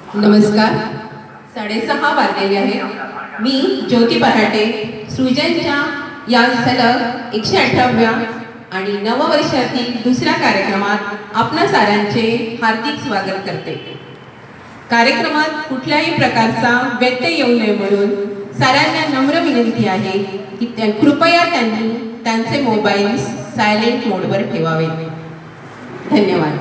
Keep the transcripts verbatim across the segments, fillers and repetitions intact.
नमस्कार. साडेसहा वाजलेले आहेत. मी ज्योती पराटे सृजनच्या या सलग एकशे अठराव्या आणि नववर्षातील दुसऱ्या कार्यक्रमात आपणा साऱ्यांचे हार्दिक स्वागत करते. कार्यक्रमात कुठल्याही प्रकारचा व्यत्यय येऊ नये म्हणून साऱ्यांना नम्र विनंती आहे की त्या कृपया त्यांनी त्यांचे मोबाईल सायलेंट मोडवर ठेवावे. धन्यवाद.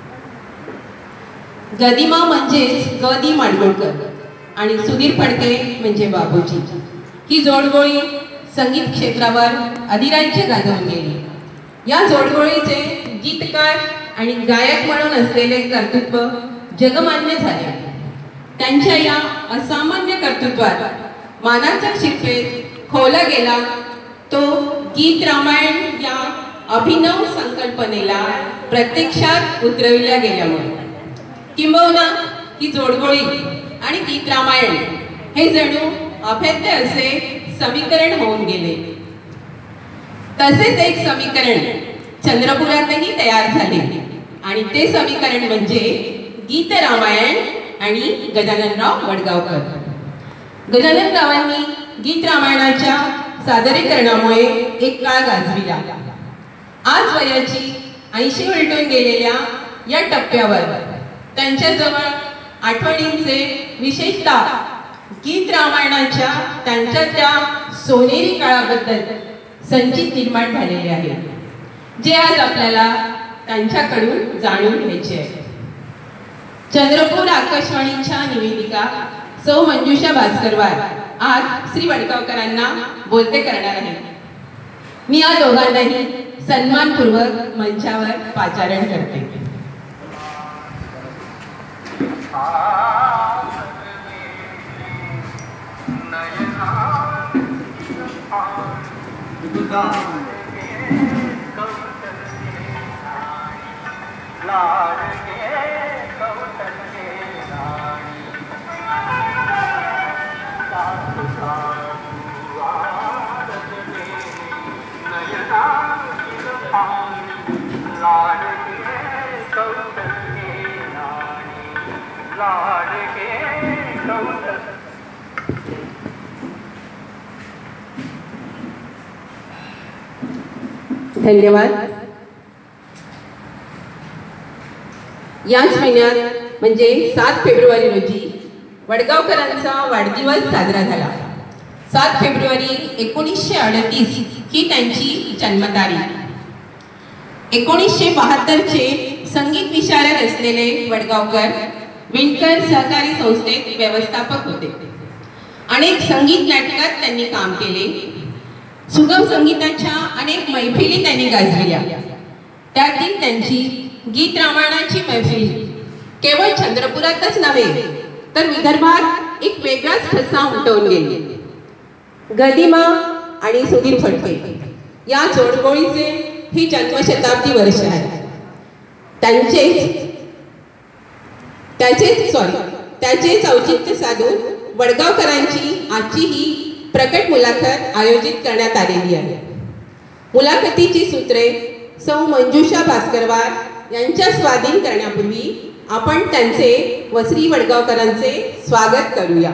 गदिमा म्हणजेच ग दी माडगुळकर आणि सुधीर फडके म्हणजे बाबूजी. ही जोडगोळी संगीत क्षेत्रावर अधिराज्य गाजवून गेली. या जोडगोळीचे गीतकार आणि गायक म्हणून असलेले कर्तृत्व जगमान्य झाले. त्यांच्या या असामान्य कर्तृत्वात मानाचा शिरपेत खोवला गेला तो गीत रामायण या अभिनव संकल्पनेला प्रत्यक्षात उतरविल्या गेल्यामुळे. किंबहुना ही जोडगोळी आणि गीत रामायण हे जणू अभेद्य असे समीकरण होऊन गेले. तसेच एक समीकरण चंद्रपुरातही तयार झाले आणि ते समीकरण म्हणजे गीत रामायण आणि गजाननराव वडगावकर. गजाननरावांनी गीत रामायणाच्या सादरीकरणामुळे एक काळ गाजविला. आज वयाची ऐंशी उलटून गेलेल्या या टप्प्यावर त्यांच्याजवळ आठवणींचे विशेषतः गीत रामायणाच्या त्यांच्या त्या सोनेरी काळाबद्दल संचित निर्माण झालेले आहे, जे आज आपल्याला त्यांच्याकडून जाणून घ्यायचे आहे. चंद्रपूर आकाशवाणीच्या निवेदिका सौ मंजुषा भास्करवार आज श्री वडगावकरांना बोलते करणार आहे. मी या दोघांनाही सन्मानपूर्वक मंचावर पाचारण करते. धन्यवाद. याच महिन्यात म्हणजे सात फेब्रुवारी रोजी वडगावकरांचा वाढदिवस साजरा झाला. सात फेब्रुवारी एकोणीसशे अडतीस ही त्यांची जन्मतारीख. एकोणीसशे बहात्तरचे संगीत विशारद असलेले वडगावकर विणकर सहकारी संस्थेत व्यवस्थापक होते. अनेक संगीत नाटकात त्यांनी काम केले. सुगम संगीताच्या अनेक मैफिली त्यांनी गाजविल्या. त्यातील त्यांची गीत रामायणाची मैफिल केवळ चंद्रपुरातच नव्हे तर विदर्भात एक वेगळाच ठसा उमटवून गेली. गदिमा आणि सुधीर फडके या जोडगोळीचे ही जन्मशताब्दी वर्ष आहे. त्यांचेच त्याचेच सॉरी त्याचेच औचित्य साधून वडगावकरांची आजची ही प्रकट मुलाखत आयोजित करण्यात आलेली आहे. मुलाखतीची सूत्रे सौ मंजुषा भास्करवार यांच्या स्वाधीन करण्यापूर्वी आपण त्यांचे व श्री वडगावकरांचे स्वागत करूया.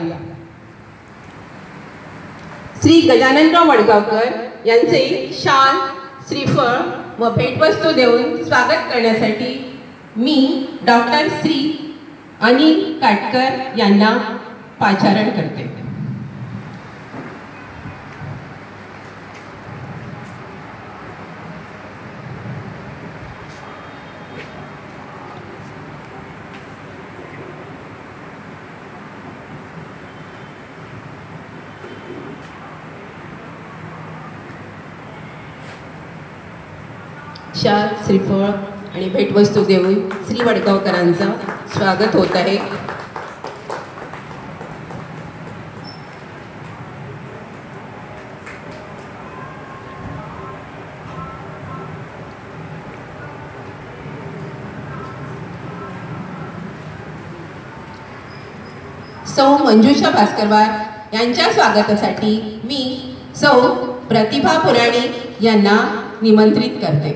श्री गजाननराव वडगावकर यांचे शाल, श्रीफळ व भेटवस्तू देऊन स्वागत करण्यासाठी मी डॉक्टर श्री अनिल काटकर यांना पाचारण करते. शाल, श्रीफळ आणि भेटवस्तू देऊन श्री वडगावकरांचं स्वागत होत आहे. सौ मंजुषा भास्करवार यांच्या स्वागतासाठी मी सौ प्रतिभा पुराणिक यांना निमंत्रित करते.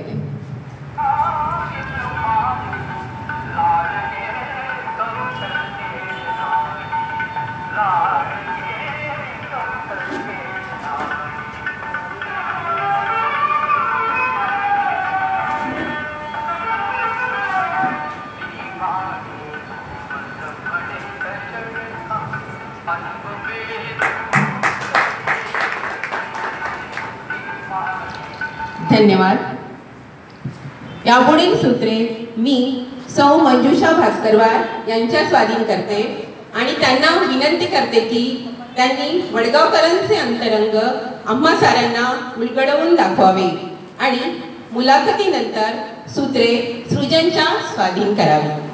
धन्यवाद. यापुढील सूत्रे मी सौ मंजुषा भास्करवार यांच्या स्वाधीन करते आणि त्यांना विनंती करते की त्यांनी वडगावकरांचे अंतरंग आम्हा साऱ्यांना उलगडवून दाखवावे आणि मुलाखतीनंतर सूत्रे सृजनच्या स्वाधीन करावी.